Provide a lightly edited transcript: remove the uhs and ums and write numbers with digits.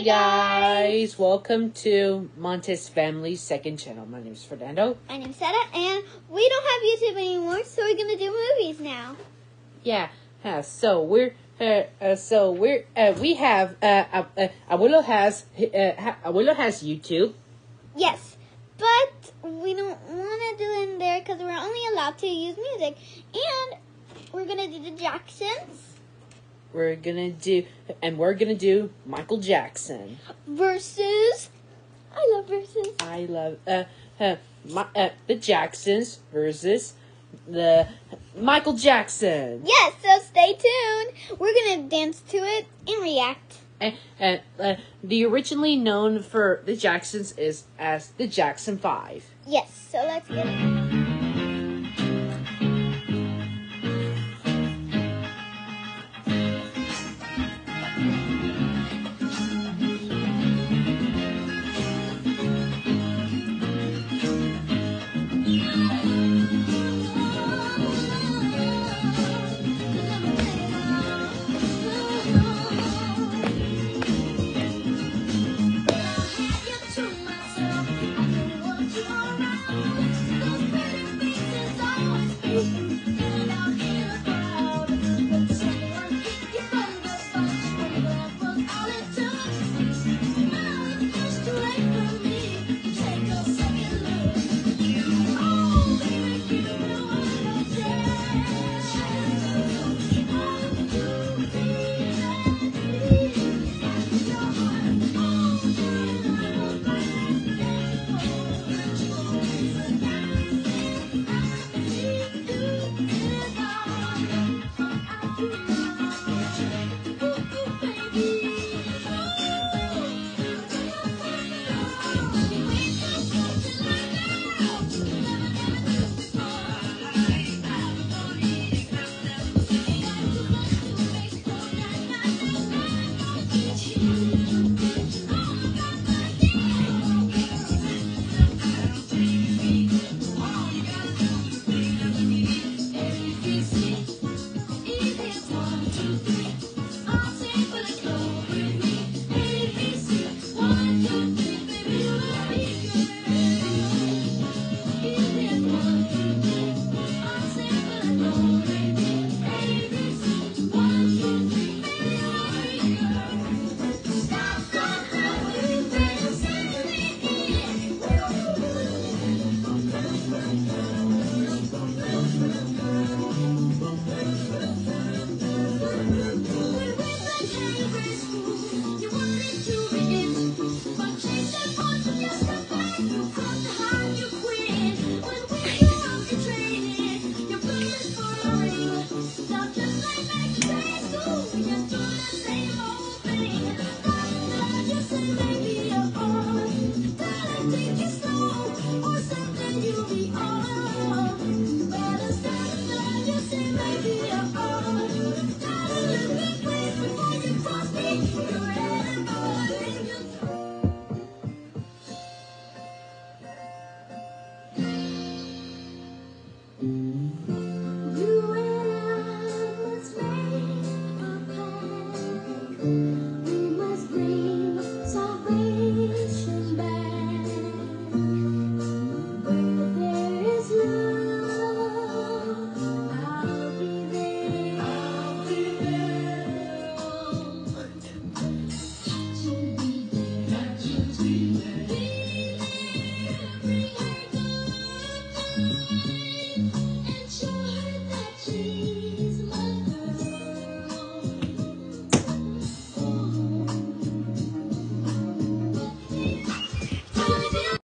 guys, welcome to Montes Family's second channel. My name is Fernando. My name's Sarah, and we don't have YouTube anymore, so we're gonna do movies now. Yeah, so we have Abuelo has YouTube. Yes, but we don't want to do it in there because we're only allowed to use music, and we're gonna do the Jacksons. We're gonna do Michael Jackson Versus. I love versus. I love the Jacksons versus the Michael Jackson. Yes, so stay tuned. We're gonna dance to it and react. The originally known for the Jacksons is as the Jackson 5. Yes, so let's get it.